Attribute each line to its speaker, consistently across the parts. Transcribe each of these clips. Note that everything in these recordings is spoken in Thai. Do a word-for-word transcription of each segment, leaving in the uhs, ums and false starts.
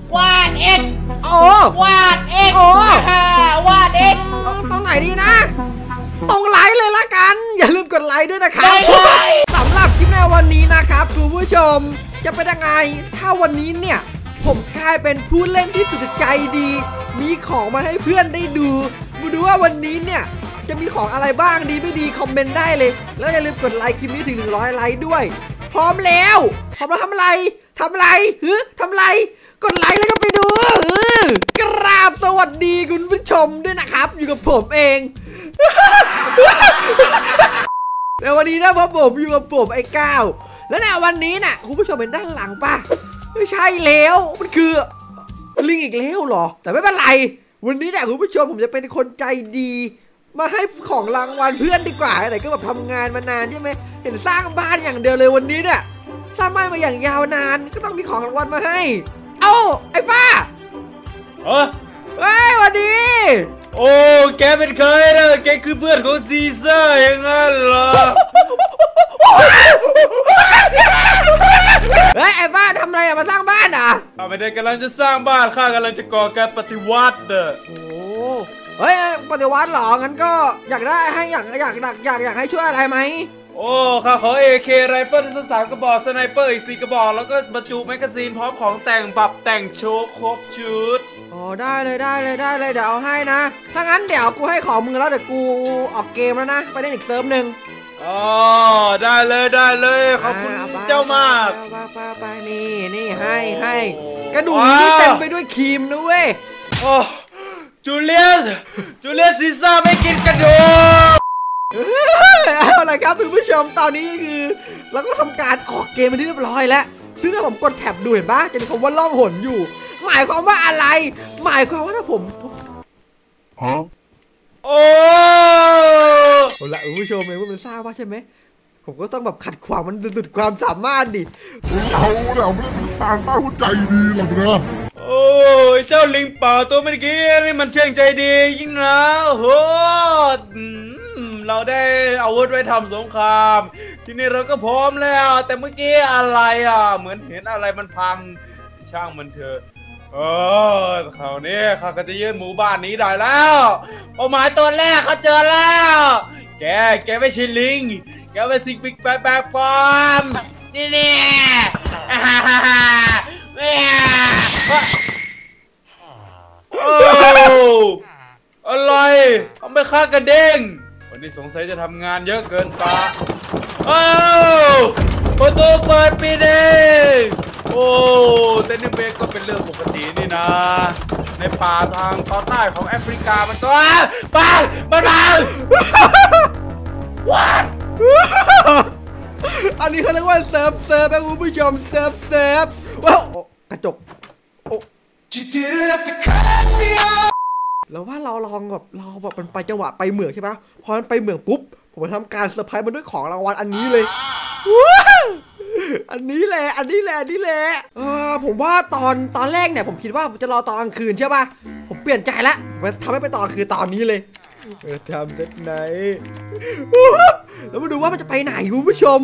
Speaker 1: วาดเอ็ก
Speaker 2: โอ้
Speaker 1: วาดเอ็ก
Speaker 2: โอ้
Speaker 1: วาดเอ็ก
Speaker 2: ตรงไหนดีนะตรงไลค์เลยละกันอย่าลืมกดไลค์ด้วยนะครับสำหรับคลิปในวันนี้นะครับคุณผู้ชมจะเป็นยังไงถ้าวันนี้เนี่ยผมกลายเป็นผู้เล่นที่สุดใจดีมีของมาให้เพื่อนได้ดูมาดูว่าวันนี้เนี่ยจะมีของอะไรบ้างดีไม่ดีคอมเมนต์ได้เลยแล้วอย่าลืมกดไลค์คลิปนี้ถึงหนึ่งร้อยไลค์ด้วยพร้อมแล้วพร้อมแล้วทำอะไรทำอะไรฮึทำอะไรกดไลค์แล้วก็ไปดูกราบสวัสดีคุณผู้ชมด้วยนะครับอยู่กับผมเองในวันนี้นะผมอยู่กับผมไอ้ก้าวแล้วในวันนี้น่ะคุณผู้ชมเห็นด้านหลังป่ะไม่ใช่แล้วมันคือลิงอีกแล้วเหรอแต่ไม่เป็นไรวันนี้เนี่ยคุณผู้ชมผมจะเป็นคนใจดีมาให้ของรางวัลเพื่อนดีกว่าไหนก็แบบทำงานมานานใช่ไหมเห็นสร้างบ้านอย่างเดียวเลยวันนี้เนี่ยสร้างบ้านมาอย่างยาวนานก็ต้องมีของรางวัลมาให้เอ้าไอ้ฟ้า
Speaker 3: เฮ้ย
Speaker 2: เฮ้ยวันนี้
Speaker 3: โอ้แกเป็นใครนะแกคือเพื่อนของซีซ่าอย่างนั้นเหรอ
Speaker 2: เฮ้ยไอ้บ้านทำอะไรอะมาสร้างบ้านอ่ะ
Speaker 3: ข้าไม่ได้กำลังจะสร้างบ้านข้ากำลังจะก่อการปฏิวัติเด้อ
Speaker 2: โอ้เฮ้ยปฏิวัติหรองั้นก็อยากได้ให้อยากอยากอยากอยากอยากให้ช่วยอะไรไหม
Speaker 3: โอ้ข้าขอ เอ เค ไรเฟิลสักสามกระบอกสไนเปอร์อีกสี่กระบอกแล้วก็บรรจุแมกกาซีนพร้อมของแต่งปรับแต่งโชว์ครบชุด
Speaker 2: อ๋อได้เลยได้เลยได้เลยเดี๋ยวเอาให้นะถ้างั้นเดี๋ยวกูให้ของมึงแล้วเดี๋ยวกูออกเกมแล้วนะไปเล่นอีกเซิร์ฟหนึ่ง
Speaker 3: อ๋อได้เลยได้เลยขอบคุณเจ้ามาก
Speaker 2: ไปไปไปนี่นี่ให้ให้กระดูกนี่เต็มไปด้วยครีมนะเว้ย
Speaker 3: โอ้จูเลียสจูเลียสซีซ่าไม่กินกระดูก
Speaker 2: เอาละครับคุณผู้ชมตอนนี้คือเราก็ทำการออกเกมไปที่เรียบร้อยแล้วซึ่งถ้าผมกดแท็บดูเห็นปะจะมีคำว่าล่องหนอยู่หมายความว่าอะไรหมายความว่าถ้าผม
Speaker 3: ฮะโอ้
Speaker 2: เอาละคุณผู้ชมเองว่ามันทราบว่าใช่ไหมผมก็ต้องแบบขัดขวางมันสุดความสามารถดิ
Speaker 4: เอาแล้วไม่ได้เป็นซานต้าหัวใจดีหรอกนะ
Speaker 3: โอ้ยเจ้าลิงป่าตัวเมื่อกี้นี่มันเชื่องใจดียิ่งนะโหเราได้อาวุธไว้ทำสงครามทีนี้เราก็พร้อมแล้วแต่เมื่อกี้อะไรอ่ะเหมือนเห็นอะไรมันพังช่างมันเถอะเออคราวนี้ข้าก็จะยืนหมู่บ้านนี้ได้แล้วเป้าหมายตัวแรกเขาเจอแล้วแกแกไม่ใช่ลิงแกเป็นสิ่งปิดแปลกปลอมนี่นี่ฮ่าฮ่าฮ่าโอ้อะไรทำไมข้ากระเด้งวันนี้สงสัยจะทำงานเยอะเกินไปโอ้ประตูเปิดปิดเองโอ้แต่นี่เบรกก็เป็นเรื่องปกตินี่นะในป่าทางตอนใต้ของแอฟริกามันก็ปังมันปังว้า
Speaker 2: อันนี้เขาเรียกว่าเซิร์ฟเซิร์ฟนะคุณผู้ชมเซิร์ฟเซิร์ฟว้าวกระจกโอ้แล้วว่าเราลองแบบเราแบบมันไปจังหวะไปเหมืองใช่ปะพอมันไปเหมืองปุ๊บผมจะทำการเซอร์ไพรส์มันด้วยของรางวัลอันนี้เลยอันนี้แหละอันนี้แหละอันนี้แหละเออผมว่าตอนตอนแรกเนี่ยผมคิดว่าผมจะรอตอนกลางคืนใช่ปะผมเปลี่ยนใจแล้วผมทำให้เป็นตอนคือตอนนี้เลยทำเสร็จไหนแล้วมาดูว่ามันจะไปไหนคุณผู้ชม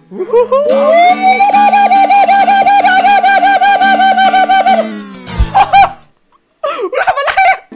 Speaker 2: ทำอะไร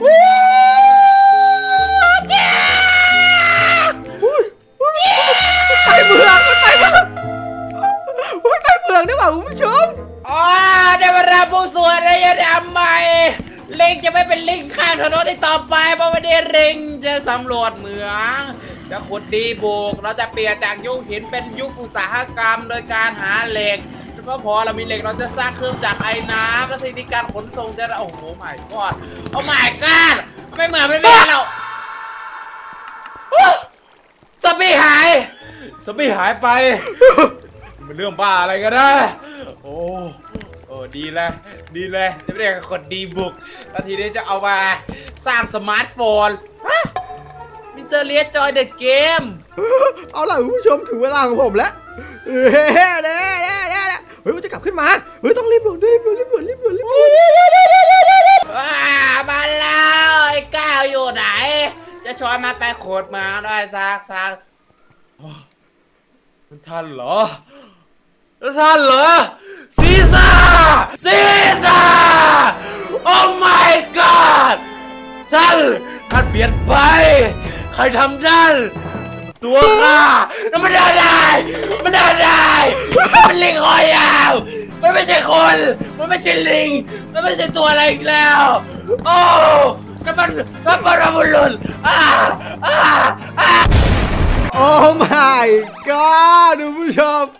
Speaker 2: ไปเมืองไปเมืองไปเมืองได้ป่ะคุณผู้ชม
Speaker 1: อ๋อได้เวลาบูสวดเลยจะทำไมลิงจะไม่เป็นลิงข้างถนนอีกต่อไปเพราะวันนี้ลิงจะสำรวจเมืองจะขุดดีบุกเราจะเปลี่ยนจากยุคหินเป็นยุคอุตสาหกรรมโดยการหาเหล็กเพราะพอเรามีเหล็กเราจะสร้างเครื่องจักรไอ้น้ำและเทคนิคการขนส่งจะโอ้โหใหม่กอดโอ้ใหม่กอดไม่เหมือนไม่เป็นเราสปีหาย
Speaker 3: สปีหายไปมันเรื่องบ้าอะไรกันนะโอ้โอ้ดีแล้วดีแล้วจะไม่ได้กดดีบุกแล้วทีนี้จะเอามาสร้างสมาร์ทโฟนมิสเตอร์เลียจอยเดอะเกม
Speaker 2: เอาล่ะคุณผู้ชมถึงเวลาของผมแล้วเฮ้ยเฮ้ยเฮ้ยเฮ้ยมันจะกลับขึ้นมาเฮ้ยต้องรีบด่วนรีบด่วนรีบด่วนรีบด่วนรีบด่วน
Speaker 1: มาแล้วไอ้ก้าวอยู่ไหนจะชวนมาไปโขดมาได้ซักซัก
Speaker 3: มันทันเหรอท่านเหรอซีซ่าซีซ่านไปใครทำได้ตัวข้าแล้วมันได้ได้มันได้ได้มันลิงคอยาวมันไม่ใช่คนมันไม่ใช่ลิงมันไม่ใช่ตัวอะไรอีกแล้วโอ้นั่นมันนั่นมันระเบิดอ่าอ่าอ่า
Speaker 2: โอ้ my god คุณผู้ชม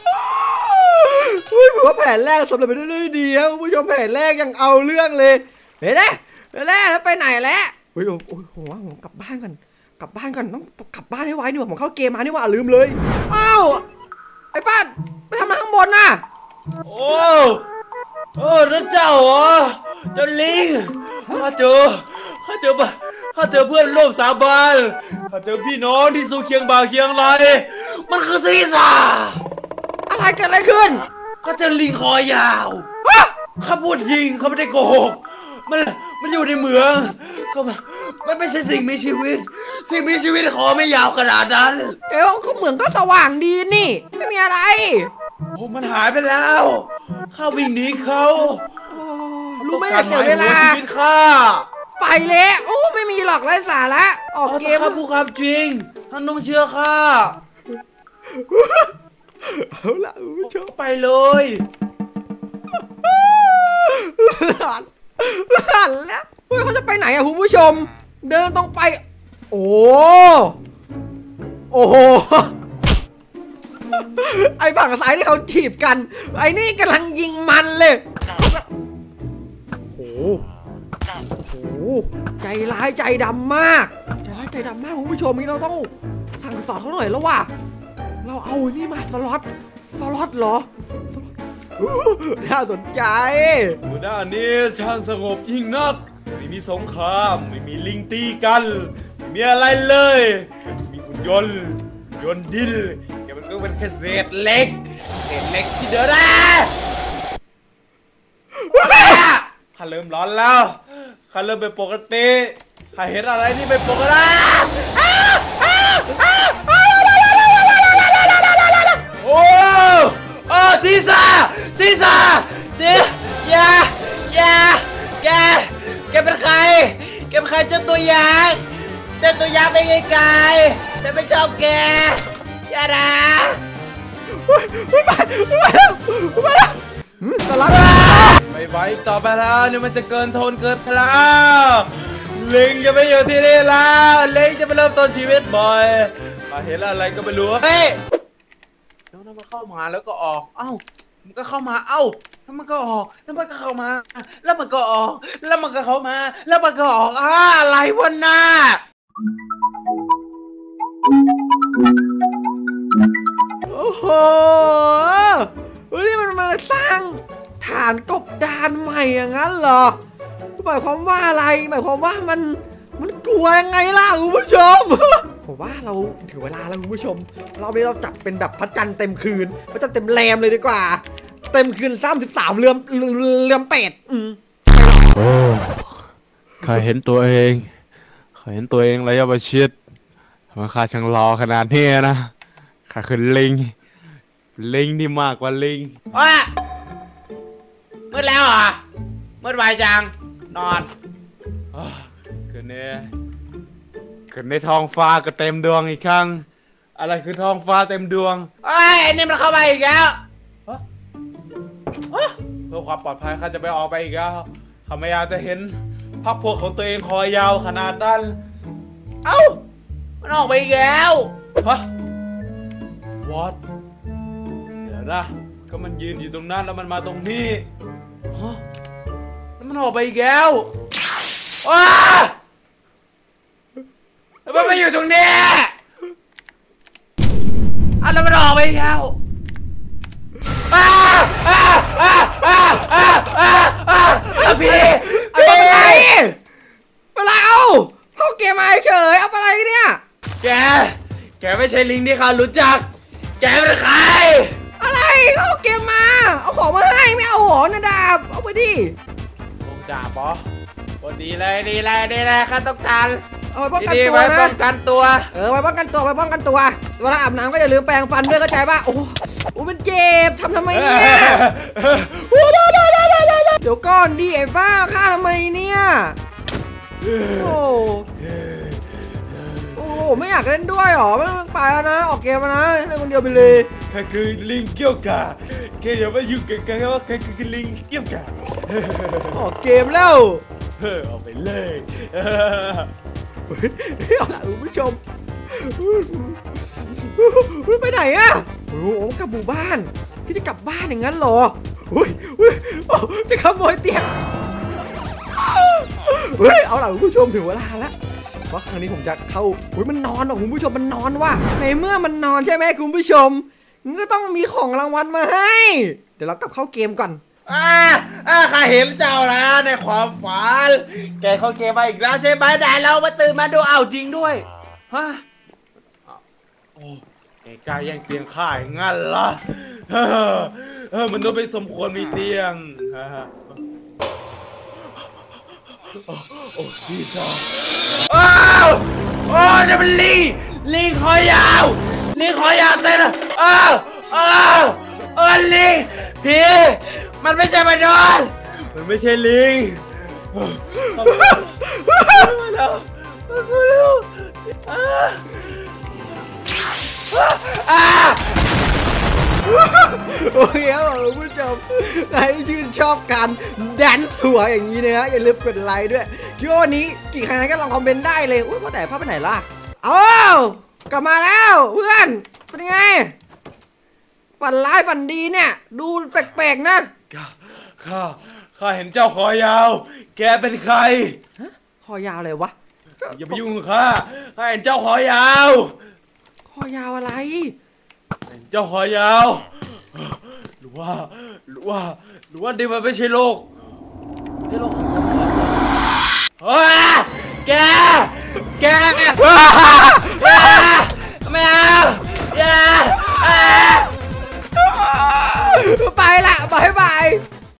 Speaker 2: อุ้ยผมว่าแผนแรกสำเร็จไปได้ด้วยดีครับคุณผู้ชมแผนแรกยังเอาเรื่องเลยเห็นไหมแผนแรกแล้วไปไหนแล้วเฮ้ยโอ้ยผมว่าผมกลับบ้านกันกลับบ้านกันต้องกลับบ้านให้ไวนี่หว่าผมเข้าเกมมานี่หว่าลืมเลยอ้าวไอ้ป้านไปทำอะไรข้างบนน่ะ
Speaker 3: โอ้โอ้นั่นเจ้าเหรอเจ้าลิงข้าเจอข้าเจอข้าเจอเพื่อนร่วมสาบานข้าเจอพี่น้องที่สู้เคียงบ่าเคียงไหลมันคือซีซ่า
Speaker 2: อะไรเกิดอะไรขึ้น
Speaker 3: ข้าเจอลิงคอยาวข้าพูดจริงเขาไม่ได้โกหกมันมันอยู่ในเมืองเขามันไม่ใช่สิ่งมีชีวิตสิ่งมีชีวิตคอไม่ยาวขนาดนั้น
Speaker 2: เอ้าก็เหมือนก็สว่างดีนี่ไม่มีอะไร
Speaker 3: โอ้มันหายไปแล้วข้าวิ่งหนีเขา
Speaker 2: รู้ไม่ได้เสียเวลา
Speaker 3: ชีวิตข้า
Speaker 2: ไปเลยโอ้ไม่มีหรอกไร้สาระออกเกม
Speaker 3: ข้าพูดความจริงท่านต้องเชื่อข้า
Speaker 2: เอาละผู้ชม
Speaker 3: ไปเลย
Speaker 2: หลานหลานแล้วเฮ้ยเขาจะไปไหนอะคุณผู้ชมเดินต้องไปโอ้โอ้โหไอ้ฝั่งซ้ายที่เขาถีบกันไอ้นี่กำลังยิงมันเลยโอ้โหใจร้ายใจดำมากใจร้ายใจดำมากคุณผู้ชมนี่เราต้องสั่งสอนเขาหน่อยแล้วว่ะเราเอาไอ้นี่มาสล็อตสล็อตเหรอสล็อตน่าสนใจ
Speaker 3: หมู่ด้านนี้ช่างสงบยิ่งนักไม่มีสงครามไม่มีลิงตีกันไม่มีอะไรเลยมีหุ่นยนต์ยนต์ดินแกมันก็เป็นแค่เศษเล็กเศษเล็กที่เดินได้ข้าเริ่มร้อนแล้วข้าเริ่มเป็นปกติข้าเห็นอะไรที่เป็นปกติโอ้โอ้ซีซ่าซีซ่าซีอย่าอย่าแกแกเป็นใครแกเป็นใครเจ้าตัวยักษ์เจ้าตัวยักษ์เป็นไงไกลแต่ไม่ชอบแกอย่าด่า
Speaker 2: ไม่ไปไม่ไปแล้วไม่ไปแล้วตลอด
Speaker 3: ไม่ไหวต่อไปแล้วเนี่ยมันจะเกินทนเกินไปแล้วลิงจะไม่อยู่ที่นี่แล้วลิงจะไปเริ่มต้นชีวิตบ่อยมาเห็นอะไรก็ไม่รู้เฮ้ยแล้วมันเข้ามาแล้วก็ออกเอ้ามันก็เข้ามาเอ้าแล้วมันก็ออกแล้วมันก็เข้ามาแล้วมันก็ออกแล้วมันก็เข้ามาแล้วมันก็ออกอ่าอะไรวะน่า
Speaker 2: โอ้โหเฮ้ยนี่มันมาสร้างฐานกบดานใหม่อย่างนั้นเหรอหมายความว่าอะไรหมายความว่ามันมันกลัวยังไงล่ะคุณผู้ชมผมว่าเราถึงเวลาแล้วคุณผู้ชมเราไม่เราจับเป็นแบบพระจันทร์เต็มคืนพระจันทร์เต็มแรมเลยดีกว่าเต็มคืนสามสิบสามเรือนเรือนเป็ดอืม
Speaker 5: โอ้ข้าเห็นตัวเองข้าเห็นตัวเองระยะประชิดมันข้าช่างรอขนาดนี้นะข้าคือลิงลิงที่มากกว่าลิง
Speaker 1: ว้ามืดแล้วเหรอมืดไวจังนอน
Speaker 3: คืนนี้คืนในท้องฟ้าก็เต็มดวงอีกครั้งอะไรคือท้องฟ้าเต็มดวง
Speaker 1: ไอ้นี่มันเข้ามาอีกแล้ว
Speaker 3: เพื่อความปลอดภัยข้าจะไปออกไปอีกแล้วข้าไม่อยากจะเห็นพรรคพวกของตัวเองคอยยาวขนาดนั้น
Speaker 1: เอ้ามันออกไปอีกแล้ว
Speaker 3: ฮะวอทเดี๋ยวนะก็มันยืนอยู่ตรงนั้นแล้วมันมาตรงนี้ฮะแล้วมันออกไปอีกแล้วว้าแล้วมันมาอยู่ตรงนี้อ่ะแล้วมันออกไปอีกแล้วอ้าอ้าอ้าอ้าอ้าอ้าอ้าพี่
Speaker 2: อะไรเวลาเอาเข้าเกมมาเฉยเอาอะไรเนี่ย
Speaker 3: แกแกไม่ใช่ลิงที่ข้ารู้จักแกเป็นใคร
Speaker 2: อะไรเข้าเกมมาเอาของมาให้ไม่เอาหอนะดาบเอาไปดิ
Speaker 3: ลงดาบปะโอ้ดีเลยดีเลยดีเลยข้าต้องการ
Speaker 2: เอาไว้ป้องกันตัวนะ
Speaker 3: ป้องกันตัว
Speaker 2: เออไว้ป้องกันตัวไว้ป้องกันตัวเวลาอาบน้ำก็อย่าลืมแปรงฟันด้วยเข้าใจป่ะโอ้โหมันเจ็บทำทำไมเนี่ยเดี๋ยวก่อนดิไอ้ฟ้าฆ่าทำไมเนี่ยโอ้ไม่อยากเล่นด้วยหรอไม่ต้องไปแล้วนะออกเกมแล้วนะเล่นคนเดียวไปเลย
Speaker 3: ข้าคือลิงเกี้ยวกาแกอย่ามายุ่งกับกันว่าข้าคือลิงเกี้ยวกา
Speaker 2: ออกเกมแล้ว
Speaker 3: เออเอาไปเลย
Speaker 2: เอาล่ะคุณผู้ชมไปไหนอะโอ้โหกลับหมู่บ้านที่จะกลับบ้านอย่างนั้นเหรออุ้ยอุ้ยจะขโมยเตียงเฮ้ยเอาล่ะคุณผู้ชมถึงเวลาแล้วว่าครั้งนี้ผมจะเข้าอุ้ยมันนอนอ่ะคุณผู้ชมมันนอนว่ะในเมื่อมันนอนใช่ไหมคุณผู้ชมงั้นก็ต้องมีของรางวัลมาให้เดี๋ยวเรากลับเข้าเกมก่อน
Speaker 1: อ่าอ่าข้าเห็นเจ้าแล้วในความฝันแกเข้าเกมมาอีกแล้วใช่ไหมแต่เรามาตื่นมาดูเอาจริงด้วยฮะ
Speaker 3: โอ้ไอ้กายแย่งเตียงข้าอย่างงั้นเหรอเออเออมันต้องไม่สมควรมีเตียงโอ้โอ้ซีซ่า
Speaker 1: อ้าวโอ้นี่มันลิงลิงคอยาวลิงคอยาวเต้นอ้าวอ้าวเออลิงพี่มันไม่ใช่มนุษย์
Speaker 3: มันไม่ใช่ลิง
Speaker 1: มาแล้วมาแล้วอ้าอ้า
Speaker 2: โอเคครับคุณผู้ชมใครที่ชื่นชอบการแดนสวยอย่างนี้นะฮะอย่าลืมกดไลค์ด้วยคิดว่าวันนี้กี่คะแนนก็ลองคอมเมนต์ได้เลยอุ้ยว่าแต่ภาพไปไหนล่ะอ้าวกลับมาแล้วเพื่อนเป็นไงฝันร้ายฝันดีเนี่ยดูแปลกๆนะ
Speaker 3: ข้าข้าข้าเห็นเจ้าคอยาวแกเป็นใคร
Speaker 2: คอยาวเลยวะ
Speaker 3: อย่าไปยุ่งกับข้าข้าเห็นเจ้าคอยาว
Speaker 2: คอยาวอะไร
Speaker 3: เห็นเจ้าคอยาวหรือว่าหรือว่าหรือว่านี่มันไม่ใช่โลกไม่ใช่โลกของคนขอสัตว์
Speaker 1: โอ้ยแกแก